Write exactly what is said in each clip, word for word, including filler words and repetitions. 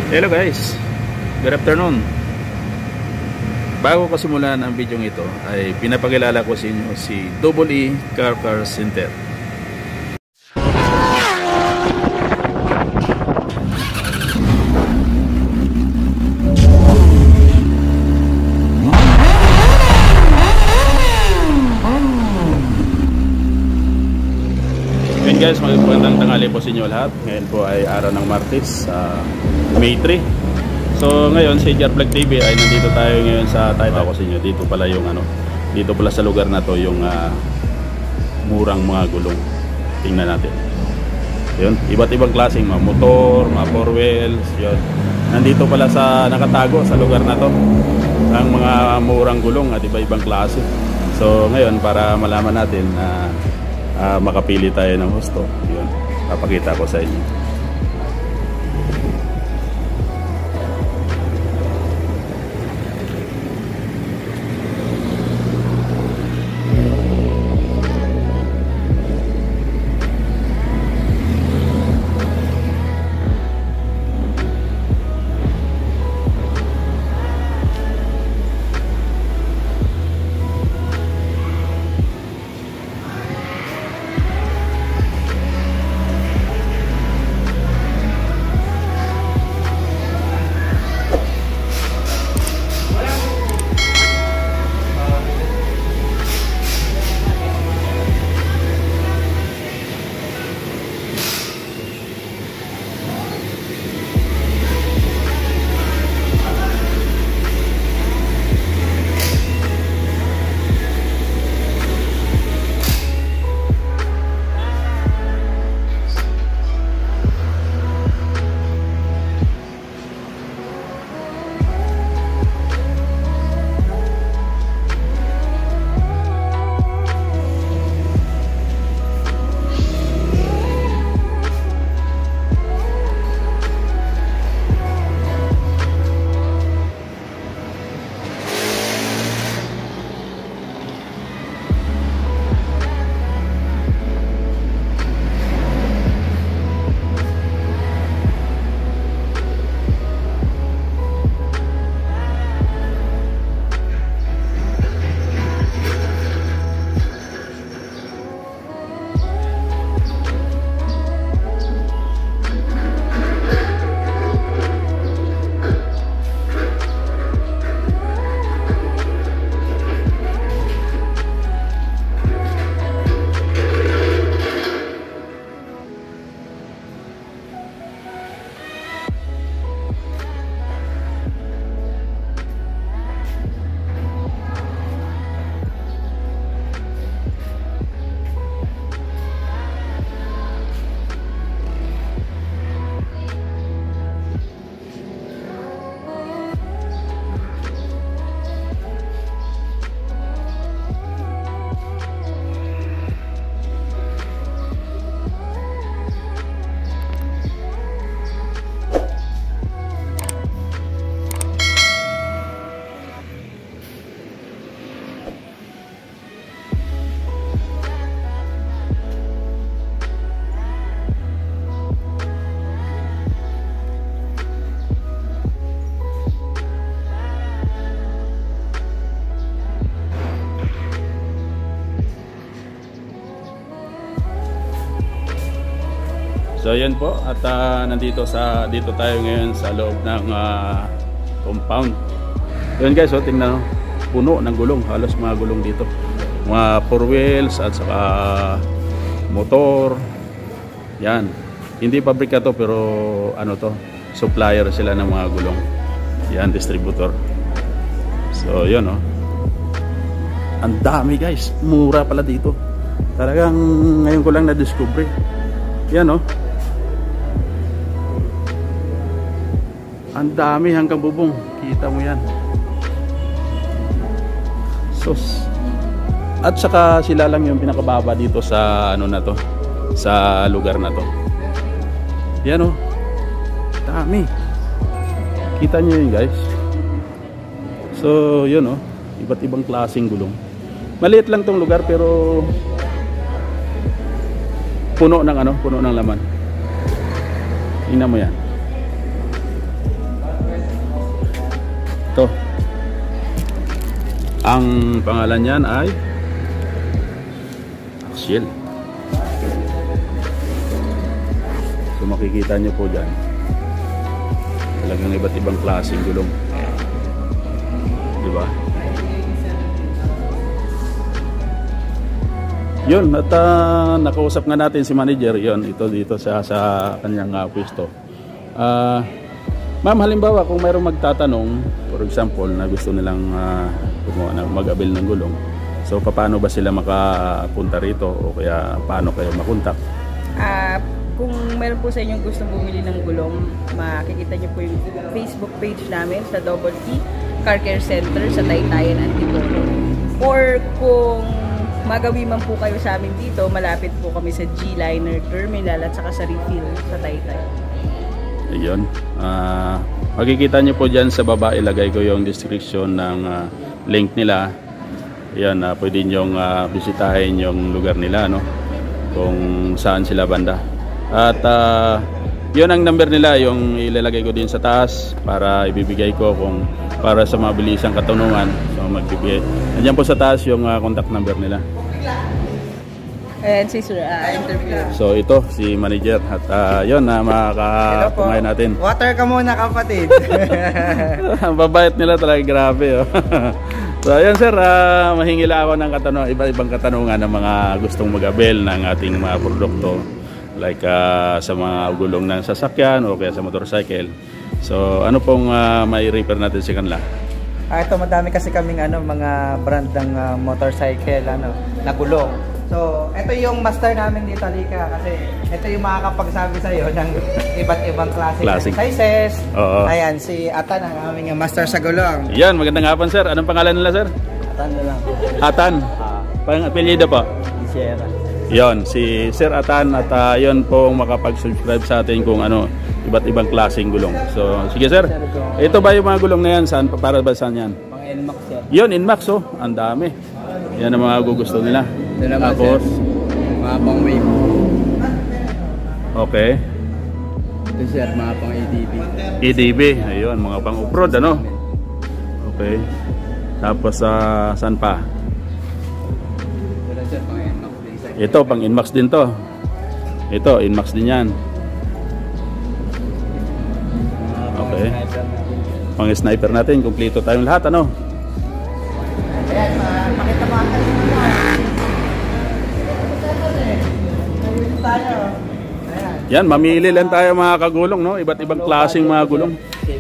Hello guys, good afternoon. Bago ko simulan ang video ito ay pinapakilala ko sa inyo si Double E Car Car Center. Ngayon guys, magandang tanghali po sa inyo lahat. Ngayon po ay araw ng Martes, uh, May three. So ngayon si Jar Vlog T V ay nandito tayo ngayon sa tayo ko sa inyo. Dito pala yung ano, dito pala sa lugar na to yung uh, murang mga gulong. Tingnan natin. Yun, iba't ibang klaseng mga motor, mga four wheels, yun. Nandito pala sa nakatago sa lugar na to ang mga murang gulong at iba-ibang klase. So ngayon para malaman natin na uh, makapili tayo ng husto, yun, papakita ko sa inyo. So yan po, at uh, nandito sa dito tayo ngayon sa loob ng uh, compound. Yun guys, so tingnan mo, puno ng gulong, halos mga gulong dito. Mga four wheels at saka motor. Yan. Hindi pabrika to pero ano to, supplier sila ng mga gulong. Yan, distributor. So yun oh. Ang dami guys, mura pala dito. Talagang ngayon ko lang na-discover. Yan oh. Ang dami hanggang bubong. Kita mo yan. Sus. At saka sila lang yung pinakababa dito sa ano na to, sa lugar na to. Yan oh. Dami. Kita nyo yun guys. So yun oh. Iba't ibang klaseng gulong. Maliit lang tong lugar pero puno ng ano, puno ng laman. Tingnan mo yan. ito. Ang pangalan niyan ay Axial. So makikita nyo po dyan, talagang iba't ibang klaseng gulong, diba? Yun, at uh, nakausap nga natin si manager, yun, ito dito sa, sa kanyang uh, pwesto. Uh, ma'am, halimbawa kung mayroong magtatanong, for example, na gusto nilang uh, mag-avail ng gulong, so paano ba sila makapunta rito o kaya paano kayo makontak? Uh, kung meron po sa inyong gustong bumili ng gulong, makikita nyo po yung Facebook page namin sa Double T Car Care Center sa Taytayan, Antipolo. Or kung magawi man po kayo sa amin dito, malapit po kami sa G-Liner Terminal at saka sa refill sa Taytay. Ayun. Uh, makikita nyo po dyan sa baba, ilagay ko yung description ng uh, link nila. Ayan, uh, pwede nyong uh, bisitahin yung lugar nila, no? Kung saan sila banda. At uh, yun ang number nila, yung ilalagay ko din sa taas para ibibigay ko kung para sa mabilisang katanungan. So magbibigay. Nandiyan po sa taas yung uh, contact number nila. And si sir, uh, interview. So ito si manager at uh, yun na uh, makakapungay natin. Water ka muna kapatid. Ang babait nila talaga, grabe. Oh. So ayun sir, uh, mahingila ako ng katanungan, iba-ibang katanungan ng mga gustong mag-avail ng ating mga produkto. Like uh, sa mga gulong ng sasakyan o kaya sa motorcycle. So ano pong uh, may repair natin sa kanila? Ah, ito madami kasi kaming ano mga brand ng uh, motorcycle ano na gulong. So ito yung master namin dito, Lika, kasi ito yung makakapagsabi sa iyo ng iba't ibang klase ng sizes. Oo. Ayan si Atan ang aming master sa gulong. Yan, magandang hapon sir. Anong pangalan nila sir? Atan na lang. Atan. Ah. Pang apelyido po? Sierra. Yon, si Sir Atan at uh, yon po makapag-subscribe sa atin kung ano, iba't ibang klaseng gulong. So, sige sir. Ito ba yung mga gulong na yan? Saan, para ba saan yan? Mga Inmax yan. Yon, Inmax oh. Ang dami. Yan ang mga gugusto nila. Tapos, mga pang wave. Okay. Ito sir, mga pang A D B. A D B, ayun, mga pang off-road ano? Okay. Tapos, uh, saan pa? Ito sir, pang Inmax. Ito, pang Inmax din to. Ito, Inmax din yan. Okay. Pang sniper natin, kumpleto tayong lahat, ano? Ayan, makita mo ang yan, mamili lang tayo mga kagulong, no? Iba't ibang klaseng mga gulong.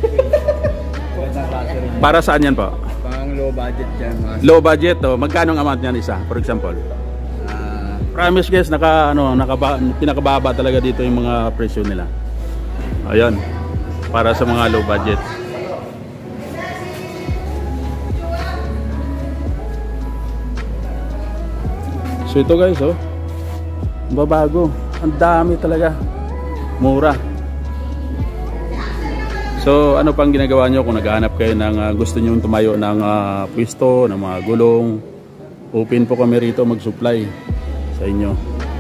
Para saan yan po? Pang low budget yan. Low budget, oh. Magkano ang amount niyan isa, for example? Promise guys, naka ano, nakaba, pinakababa talaga dito yung mga presyo nila. Ayun. Para sa mga low budget. So ito guys, oh. Babago. Ang dami talaga. Mura. So ano pang ginagawa nyo kung naghahanap kayo ng uh, gusto nyo tumayo ng uh, pwesto, ng mga gulong? Open po kami rito mag-supply sa inyo.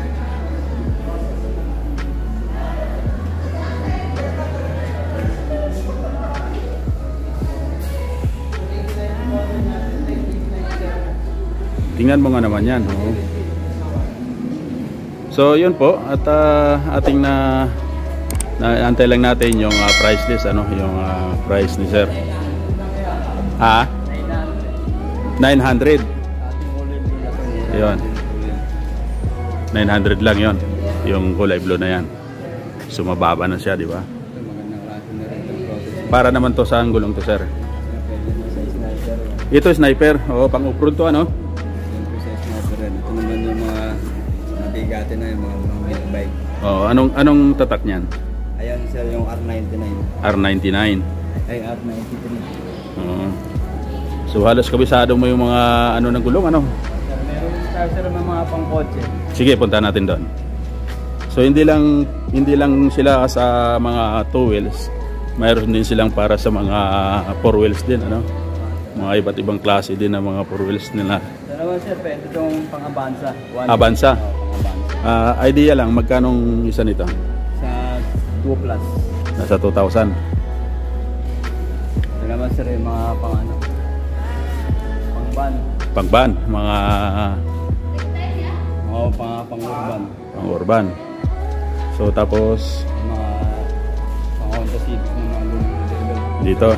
Tingnan mo nga naman yan. Oh. So yun po at uh, ating na naantay lang natin yung uh, price list, ano, yung uh, price ni sir. Ha? nine hundred. Yun. nine hundred lang yon, yung kulay blue na yan. So mababa na siya, di ba? Para naman to sa gulong to sir. Ito sniper, oh, pang off-road to ano? Ito naman yung mga mabigatin na yung mga big bike. Oh, anong anong tatak niyan? Ayan sir, yung R ninety-nine. R ninety-nine. Ay, R ninety-three. Oh. So halos kabisado mo yung mga ano ng gulong, ano? Sir, meron tayo sir ng mga pang-kotse. Sige, punta natin doon. So hindi lang hindi lang sila sa mga two wheels, mayroon din silang para sa mga four wheels din, ano? Mga iba't ibang klase din ng mga four wheels nila. Dalawa sir, pwede itong pang-Avanza. Avanza? Oh, pang-Avanza. Uh, idea lang, magkanong isa nito? Sa two plus. Nasa two thousand. Ito Ito naman sir yung mga pang ano, pang-ban. Pang-ban, mga Oo, pang pang-urban. pang-urban. So tapos Mga pang-Honda Civic na mga lumang dito,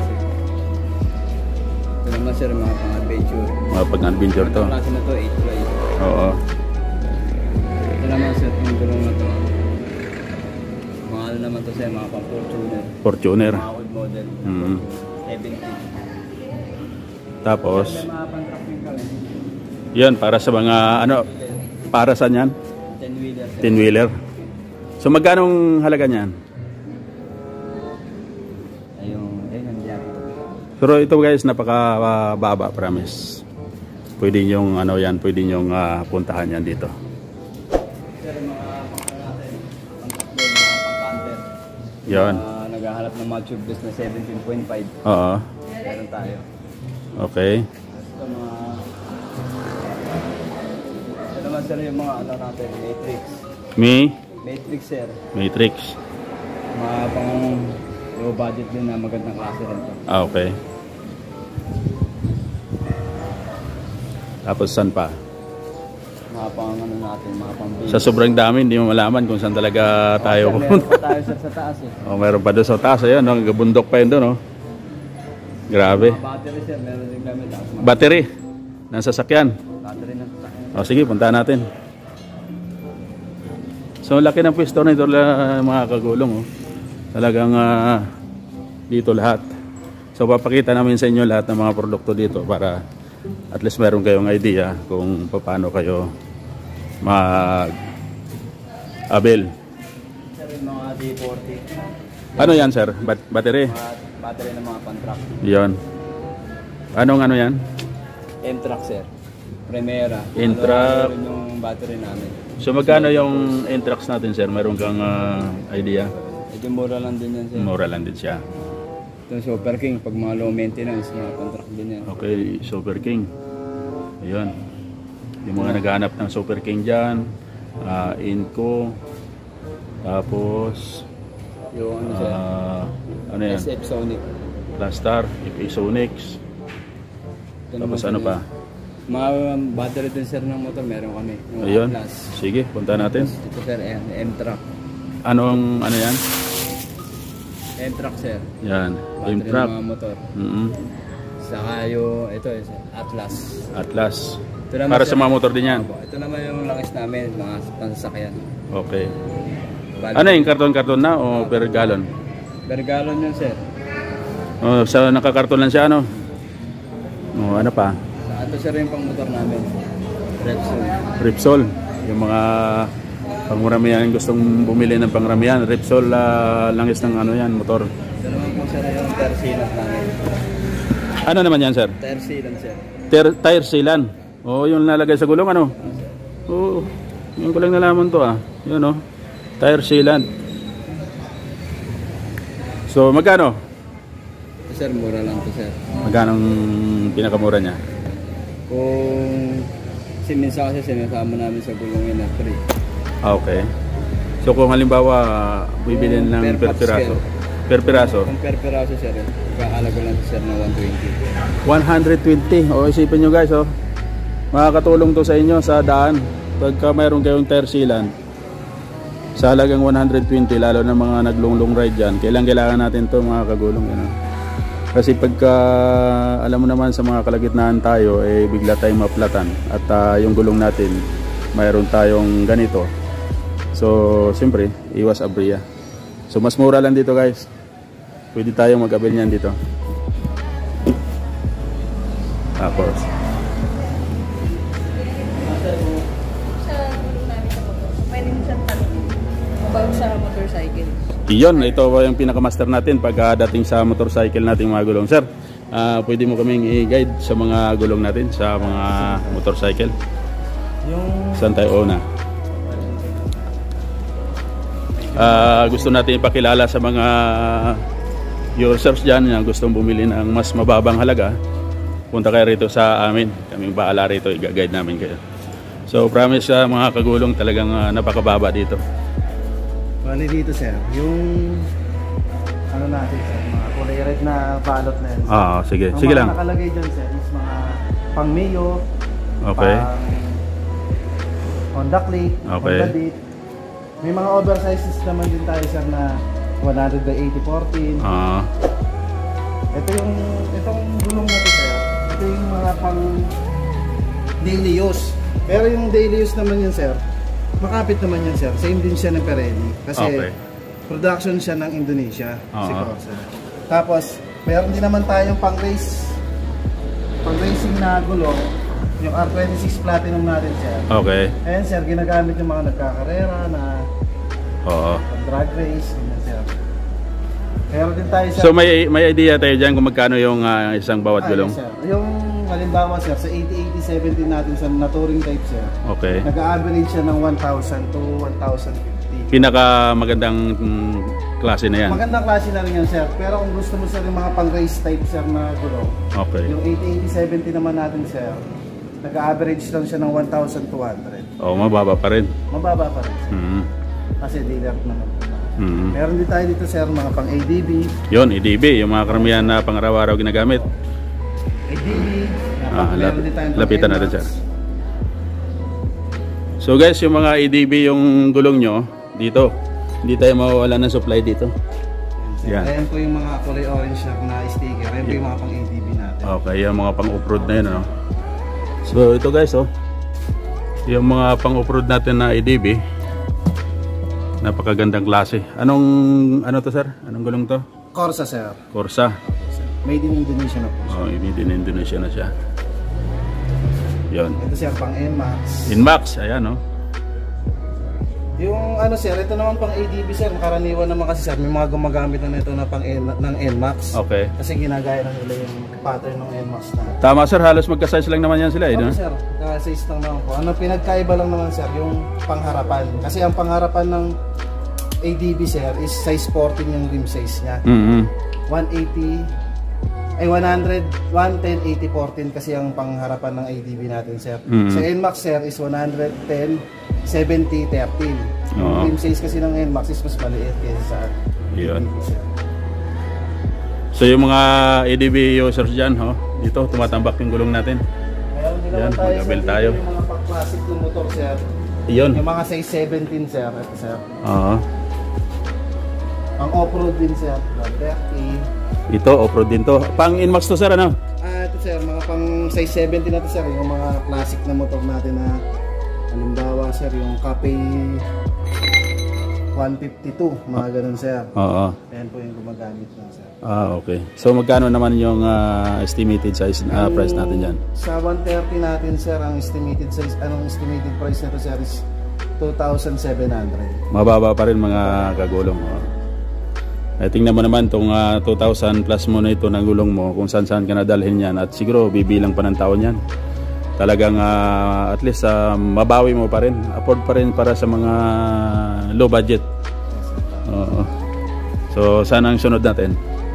Ito naman sir mga pang-adventure. mga pag-adventure to. Ito klase na to, eight by eight. Oo. Ito naman sir, yung gulong na to. Mga ano naman to sir, mga pang-Fortuner. Fortuner. Mga old model. Mm. seventy. Tapos May mga pang-truck yung kami. yan para sa mga ano, para sa yan, ten-wheeler sir. ten wheeler. So magkano ang halaga niyan? Ayun, ayun ang diyan. Pero ito guys, napakababa, promise. Pwede yung ano yan, pwede yung uh, puntahan yan dito. Sir, mga pang natin, pang-truck mga pang-canter. Yan. Uh, naghahanap ng mga tubeless na seventeen point five. Oo. Meron tayo. Okay. Ito mga... Ito naman sir yung mga ano natin, Matrix. Me, Matrix sir. Matrix. Mga pang low budget din na magandang klase rin to. Ah, okay. Tapos saan pa? Mga pang ano natin, mga pang base. Sa sobrang dami, hindi mo malaman kung saan talaga tayo. Oh, sir, meron pa tayo sir sa taas eh. Oh, meron pa doon sa taas, ayun, no? Gabundok pa yun doon, no? Grabe. Mga battery sir, meron din kami. Tapos mga Battery ng sasakyan. battery na sasakyan. O sige, punta natin. So laki ng pwesto nito la- mga kagulong, oh. Talagang ah, dito lahat. So papakita namin sa inyo lahat ng mga produkto dito para at least meron kayong idea kung paano kayo mag abel. Sir, yung mga D forty. Ano yan sir? Bat battery? Mga battery ng mga pan-truck. Yon. Anong ano yan? M-truck sir. Primera. M-truck. Ano yung battery namin. So magkano yung Intrax natin sir? Meron kang ah, idea? Medyo mura lang din yan sir. Mura lang din siya. Ito Super King, pag mga low maintenance, mga contract din yan. Okay, Super King. Ayun. Yung mga naghahanap ng Super King dyan. Uh, Inco. Tapos, Yung ano sir, ah, ano yan? S F Sonic. Plastar, F A Sonix. Ito Tapos naman, ano sir, pa? Mga um, battery din sir ng motor, meron kami. Yung Ayun. Atlas. Sige, punta natin. Ito sir, ayan, M-truck. Anong, ano yan? M-truck sir. Yan. Battery Imtrack. ng mga motor. Mm-hmm. Saka yung, ito, eh, Atlas. Atlas. Ito naman, Para sir, sa mga motor din yan. Opo, ito naman yung langis namin, mga pansasakyan. Okay. Bali, Ano yung karton-karton na o per gallon? per gallon yun sir. Oh, sa nakakarton lang siya ano? Oh, ano pa? Sa ito sir yung pang motor namin. Repsol. Repsol. Yung mga panguramihan gustong bumili ng pangramihan. Repsol uh, langis ng ano yan, motor. Ito naman po sir yung tire sealant namin. Ano naman yan, sir? Tire sealant sir. Tire, tire sealant. Oh, yung nalagay sa gulong ano? Oo. Oh, yung ko lang nalaman to ah. Yun oh. Tire sealant. So, magkano? Ito sir, mura lang to sir. Magkano ang pinakamura niya? Kung kasi minsan kasi sinasama namin sa gulongin na free. Ah, okay. So, kung halimbawa bibilin ng per Per piraso. scale. Per piraso. Kung per piraso sir, kakalago lang to sir na one twenty. one twenty. O, isipin nyo guys, oh. Makakatulong to sa inyo sa daan. Pagka mayroon kayong tire sealant, sa halagang one twenty, lalo na mga naglong-long ride dyan, kailangan kailangan natin to mga kagulong. Yan, oh. Kasi pagka alam mo naman sa mga kalagitnaan tayo, eh bigla tayong maplatan. At uh, yung gulong natin, mayroon tayong ganito. So, siyempre, iwas abriya. So, mas mura lang dito guys. Pwede tayong mag-abil niyan dito. Tapos Sa gulong namin sa motor, pwede mo siyang tanong about sa motorcycle. iyon, ito yung pinakamaster natin pagdating sa motorcycle nating mga gulong. Sir, uh, pwede mo kaming i-guide sa mga gulong natin, sa mga motorcycle? Yung Saan tayo una? Uh, gusto natin ipakilala sa mga users dyan na gustong bumili ng mas mababang halaga. Punta kayo rito sa amin. Kaming baala rito, i-guide namin kayo. So promise sa uh, mga kagulong talagang uh, napakababa dito. bali dito sir, yung ano natin sir, mga kulay red na balot na yan. Ah, sige. Ang Sige mga lang. nakalagay dyan sir is mga pang Mio, Okay. pang Honda Click, Okay. Honda Beat. May mga oversizes naman din tayo sir na one hundred by eighty fourteen. Ah, Ito yung, itong gulong na ito sir. Ito yung mga pang daily use. Pero yung daily use naman yun sir, makapit naman yan sir. Same din siya ng Pirelli. Kasi Okay. production siya ng Indonesia. Si Oo. Corsa. Tapos, meron din naman tayong pang race, pang racing na gulong. Yung R twenty-six Platinum natin sir. okay. Ayan sir, ginagamit yung mga nagkakarera na Oo. drag race. Ganyan sir. Meron din tayo sir. So may may idea tayo diyan kung magkano yung ah, isang bawat Ah, gulong? yes, sir. Yung halimbawa sir, sa eighty eighty seventeen natin sa na touring type sir, Okay. nag-average siya ng one thousand to one thousand fifty. Pinaka magandang mm, klase na yan. Magandang klase na rin yan sir. Pero kung gusto mo sir yung mga pang race type sir na gulong, Okay. yung eighty eighty seventy naman natin sir, nag-average lang siya ng one thousand two hundred. Oh, mababa pa rin. Mababa pa rin sir. Mm. Kasi dealer naman. Mm. Meron din tayo dito sir, mga pang A D B. Yun, E D B, yung mga karamihan na pang-araw-araw ginagamit. A D B. Ah, lap- meron din tayong pang lapitan N natin MAX. sir. So guys, yung mga E D B yung gulong nyo dito. Hindi tayo mawawala ng supply dito. Yan. Yan. Ayan po yung mga kulay orange na sticker. Ayan po yung mga pang A D B natin. Okay, yung mga pang-off-road na yun, ano. So ito guys, oh. Yung mga pang-off-road natin na E D B. Napakagandang klase. Anong ano to sir? Anong gulong to? Corsa sir. Corsa. Made in Indonesia na po. Oh, made in Indonesia na siya. Yon. Ito sir, pang N MAX. Inmax, ayan oh. Yung ano sir, ito naman pang A D B sir, karaniwan naman kasi sir, may mga gumagamit na nito na pang N, ng N MAX. Okay. Kasi ginagaya na nila yung pattern ng N MAX na. Tama sir, halos magka-size lang naman yan sila eh, Okay no? sir, size lang naman po. Ano pinagkaiba lang naman sir, yung pangharapan. Kasi ang pangharapan ng A D B sir is size fourteen yung rim size niya. Mhm. one eighty ay one hundred, one ten, eighty, fourteen kasi ang pangharapan ng A D B natin sir. Mhm. Sa N MAX sir is one ten, seventy, thirteen. Oo. Yung rim size kasi ng N MAX is mas maliit kaysa sa Yun. A D B sir. So yung mga A D B users dyan, oh, dito tumatambak yung gulong natin. Meron din Yan, naman tayo sir, mag-abel dito tayo. yung mga pang-classic ng motor sir. Iyon. Yung mga size seventeen sir, ito sir. Oo. Ang off-road din sir, thirty. Ito, off-road din to. Pang Inmax to sir, ano? Ah, ito sir, mga pang size seventeen na to sir, yung mga classic na motor natin na halimbawa sir, yung Capay one fifty-two, mga ganun sir. Oo. Ayan po yung gumagamit na sir. Ah, okay. So magkano naman yung ah, estimated size ah, Yung price natin dyan? Sa one thirty natin sir, ang estimated size, anong estimated price nito sir is two thousand seven hundred. Mababa pa rin mga kagulong. Oh. Eh, tingnan mo naman itong ah, two thousand plus mo na ito ng gulong mo kung saan saan ka nadalhin yan at siguro bibilang pa ng taon yan. Talagang ah, at least ah, mabawi mo pa rin. Afford pa rin para sa mga low budget. Oo. So saan ang sunod natin?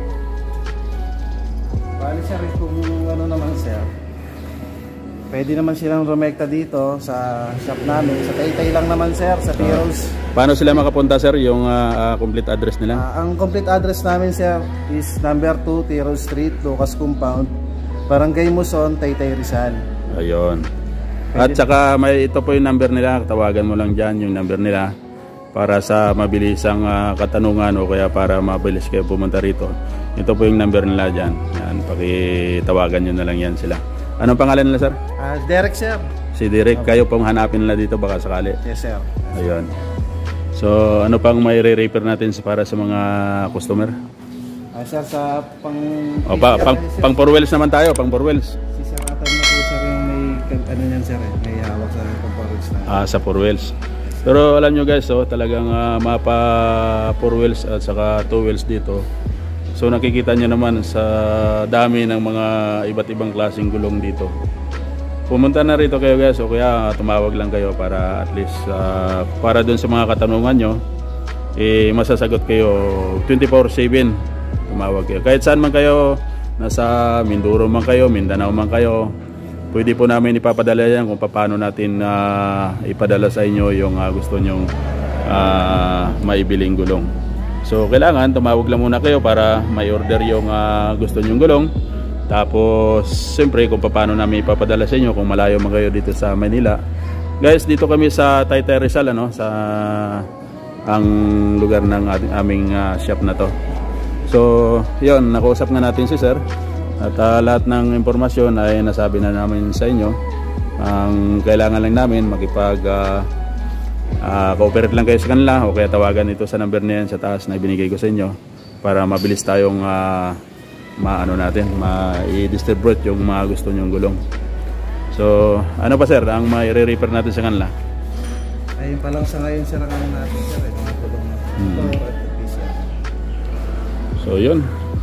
Bali sir, kung ano naman sir, pwede naman silang rumekta dito sa shop namin. Sa Taytay lang naman sir, sa Heroes. Paano sila makapunta sir yung ah, ah, complete address nila? Ah, ang complete address namin sir is number two, Tiro Street, Lucas Compound, Barangay Muson, Taytay, Rizal. Ayun. At saka may ito po yung number nila, tawagan mo lang dyan yung number nila para sa mabilisang ah, katanungan o kaya para mabilis kayo pumunta rito. Ito po yung number nila dyan. Yan, pakitawagan nyo na lang yan sila. Anong pangalan nila sir? Ah, Derek sir. Si Derek, kayo pong hanapin nila dito baka sakali. Yes sir. Ayun. So ano pang may re-repair natin sa- para sa mga customer? Ah, sir, sa pang... O, pa, pang, pang four wheels naman tayo, pang four wheels. Si Sir Atan na po sir yung may, ano yan sir eh, may hawak sa components na. Ah, sa four wheels. Pero alam nyo guys, oh, talagang ah, mapa four wheels at saka two wheels dito. So nakikita nyo naman sa dami ng mga iba't ibang klaseng gulong dito. Pumunta na rito kayo guys o kaya tumawag lang kayo para at least ah, para dun sa mga katanungan nyo eh, masasagot kayo twenty-four seven. Tumawag kayo. Kahit saan man kayo, nasa Mindoro man kayo, Mindanao man kayo, pwede po namin ipapadala yan kung paano natin uh, ipadala sa inyo yung uh, gusto nyong uh, maibiling gulong. So kailangan tumawag lang muna kayo para may order yung uh, gusto nyong gulong. Tapos siyempre kung paano namin ipapadala sa inyo kung malayo man kayo dito sa Manila. Guys, dito kami sa Taytay Rizal, ano, sa ang lugar ng ating, aming uh, shop na to. So yun, nakausap nga natin si sir. At uh, lahat ng impormasyon ay nasabi na namin sa inyo. Ang kailangan lang namin makipag uh, uh, cooperate lang kayo sa kanila o kaya tawagan ito sa number na yan sa taas na ibinigay ko sa inyo para mabilis tayong uh, maano natin, ma-distribute yung mga gusto nyong gulong. So, ano pa sir, ang ma-re-repair natin sa kanila? Ayun pa lang sa ngayon sir ang ano natin sir, ay mga gulong na hmm. at P C R. So, yun.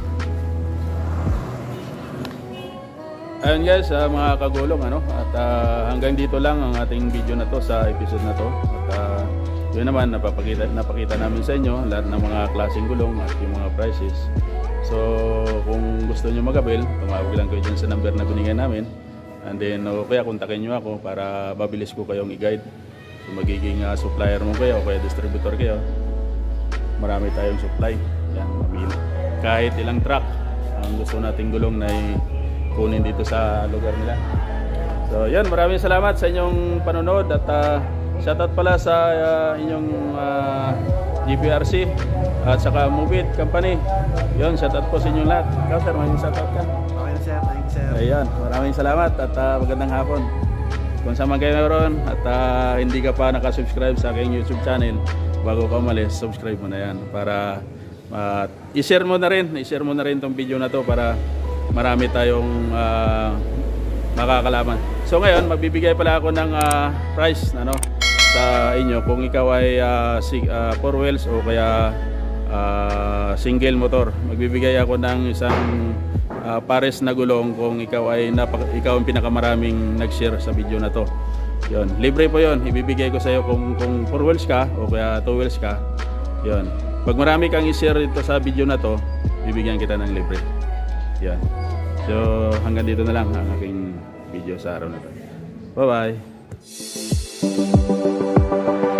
Ayun guys, uh, mga kagulong, ano, at uh, hanggang dito lang ang ating video na to sa episode na to. At uh, yun naman, napapakita, napakita namin sa inyo lahat ng mga klaseng gulong at yung mga prices. So kung gusto nyo mag-avail, tumawag lang kayo dyan sa number na binigay namin. And then o kaya kontakin nyo ako para mabilis ko kayong i-guide. So magiging uh, supplier mo kayo o kaya distributor kayo. Marami tayong supply. Yan, mamili. Kahit ilang truck ang gusto nating gulong na kunin dito sa lugar nila. So yan, maraming salamat sa inyong panonood. At uh, shoutout pala sa uh, inyong uh, G P R C at saka Movit Company. Yun, shoutout po sa inyong lahat. Ikaw sir, may shoutout ka? Okay sir, thank you sir. Ayan, maraming salamat at uh, magandang hapon. Kung saan man kayo meron at uh, hindi ka pa nakasubscribe sa aking YouTube channel, bago ka umalis, subscribe mo na yan para uh, i-share mo na rin, i-share mo na rin tong video na to para marami tayong uh, makakalaman. So ngayon, magbibigay pala ako ng uh, price ano, sa inyo kung ikaw ay uh, uh, four wheels o kaya uh, single motor. Magbibigay ako ng isang uh, pares na gulong kung ikaw ay ikaw ang pinakamaraming nag-share sa video na to. Yun, libre po yun. Ibibigay ko sa iyo kung, kung four wheels ka o kaya two wheels ka. Yun. Pag marami kang i-share dito sa video na to, bibigyan kita ng libre. Yun. So hanggang dito na lang ang aking video sa araw na to. Bye bye.